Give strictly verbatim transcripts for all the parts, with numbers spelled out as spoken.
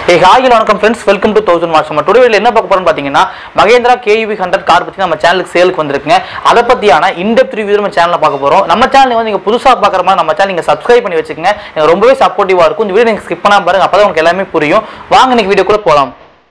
Hey, hi, welcome friends. Welcome to Thousand Watts. Today we என்ன பார்க்க போறோம்னு பாத்தீங்கன்னா Mahindra K E V one hundred car பத்தி நம்ம சேனலுக்கு சேலுக்கு வந்திருக்குங்க. அத பத்தியான in-depth review நம்ம சேனல்ல பார்க்க போறோம். நம்ம சேனலை வந்து நீங்க புதுசா பார்க்கற மாதிரி நம்ம சேனலை நீங்க subscribe பண்ணி வெச்சுக்கங்க. இது ரொம்பவே சப்போர்ட்டிவா இருக்கும். இந்த வீடியோ நீங்க skip பண்ணாம பாருங்க. அப்பதான் உங்களுக்கு எல்லாமே புரியும். வாங்க இன்னைக்கு வீடியோக்குள்ள போலாம்.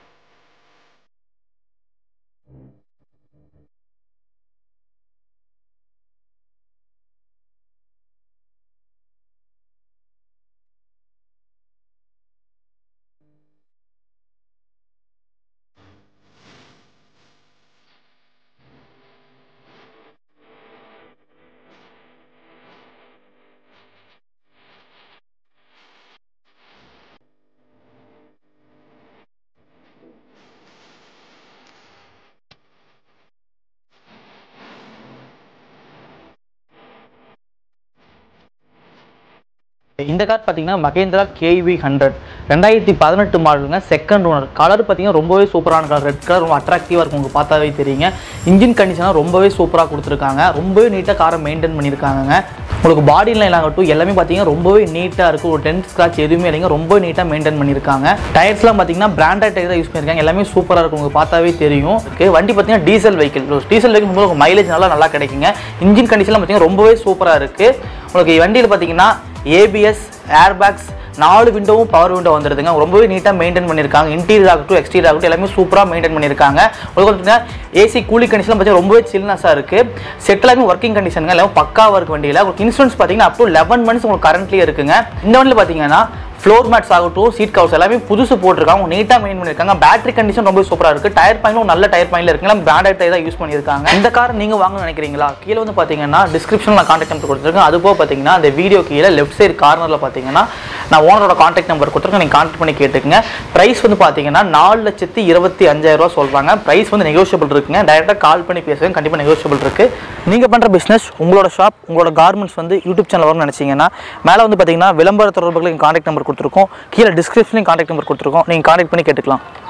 இந்த கார் பாத்தீங்கன்னா Mahindra K E V one hundred twenty eighteen மாடலுங்க செகண்ட் ஓனர் கலர் பாத்தீங்கன்னா ரொம்பவே சூப்பரான கலர் ரெட் கலர் ரொம்ப அட்ராக்டிவா இருக்கும் உங்களுக்கு பார்த்தாவே தெரியுங்க இன்ஜின் கண்டிஷன் ரொம்பவே சூப்பரா கொடுத்திருக்காங்க ரொம்பவே நீட்டா காரை மெயின்टेन பண்ணிருக்காங்க உங்களுக்கு பாடி லைன் ஆகட்டும் எல்லாமே பாத்தீங்கன்னா ரொம்பவே நீட்டா இருக்கு ஒரு டென்ட் ஸ்கிராட்ச் எதுவுமே இல்லைங்க ரொம்ப நீட்டா மெயின்टेन பண்ணிருக்காங்க டயர்ஸ்லாம் பாத்தீங்கன்னா பிராண்டட் டயர் தான் யூஸ் பண்ணிருக்காங்க எல்லாமே சூப்பரா இருக்கும் உங்களுக்கு பார்த்தாவே தெரியும் ஓகே வண்டி பாத்தீங்கன்னா டீசல் வெஹிக்கிள் டீசல் வெஹிக்கிள் உங்களுக்கு மைலேஜ் நல்லா நல்லா கிடைக்குங்க இன்ஜின் கண்டிஷன்லாம் பாத்தீங்கன்னா ரொம்பவே சூப்பரா இருக்கு உங்களுக்கு வண்டியில பாத்தீங்கன்னா A B S ஏர்பேக்ஸ் நாலு விண்டோவும் பவர் விண்டோ வந்துருதுங்க ரொம்பவே நீட்டா மெயின்टेन பண்ணிருக்காங்க இன்டீரியர் ஆகட்டும் எக்ஸ்டீரியர் ஆகட்டும் எல்லாமே சூப்பரா மெயின்टेन பண்ணிருக்காங்க உங்களுக்கு வந்து ஏசி கூலிங் கண்டிஷன்ல பாத்தீங்கன்னா ரொம்பவே சில்னஸா இருக்கு செட் எல்லாமே வர்க்கிங் கண்டிஷன்ங்க எல்லாம் பக்காவா இருக்கு வண்டியில உங்களுக்கு இன்சூரன்ஸ் பாத்தீங்கன்னா அப் டு eleven months உங்களுக்கு கரண்ட்லயே இருக்குங்க இந்த வண்டியில பாத்தீங்கன்னா ஃப்ளோர் மேட்ஸ் ஆகட்டும் சீட் கவர்ஸ் எல்லாமே புதுசு போட்டுருக்காங்க நீட்டா மெயின் பண்ணிருக்காங்க பேட்டரி கண்டிஷன் ரொம்ப சூப்பரா இருக்கு டயர் பாயிண்டும் நல்ல டயர் பாயிண்ட்ல இருக்குங்க பிராண்டட் டயர் தான் யூஸ் பண்ணிருக்காங்க இந்த கார் நீங்க வாங்க நினைக்கிறீங்களா கீழ வந்து பாத்தீங்கன்னா டிஸ்கிரிப்ஷன்ல நான் கான்டாக்ட் நம்பர் கொடுத்திருக்கேன் அது போக பாத்தீங்கன்னா அந்த வீடியோ கீழ லெஃப்ட் சைடு கார்னர்ல பாத்தீங்கன்னா நான் ஓனரோட கான்டாக்ட் நம்பர் கொடுத்திருக்கேன் நீங்க கான்டாக்ட் பண்ணி கேட்டுக்கங்க பிரைஸ் வந்து பாத்தீங்கன்னா நாலு லட்சத்து இருபத்தி அஞ்சாயிரம் ரூபாய் சொல்றாங்க பிரைஸ் வந்து நெகோஷியபிள் இருக்குங்க டைரக்டா கால் பண்ணி பேசுங்க கண்டிப்பா நெகோஷியபிள் இருக்கு நீங்க பண்ற பிசினஸ் உங்களோட ஷாப் உங்களோட கார்மெண்ட்ஸ் வந்து யூடியூப் சேனல் வரணும்னு நினைச்சீங்கன்னா மேல வந்து பாத்தீங்கன்னா விளம்பர தொடர்புகளுக்கு கான்டாக்ட் நம்பர் கொடுத்திருக்கோம் கீழ டிஸ்கிரிப்ஷன்ல கான்டாக்ட் நம்பர் கொடுத்திருக்கோம் நீங்க கான்டாக்ட் பண்ணி கேட்டுக்கலாம்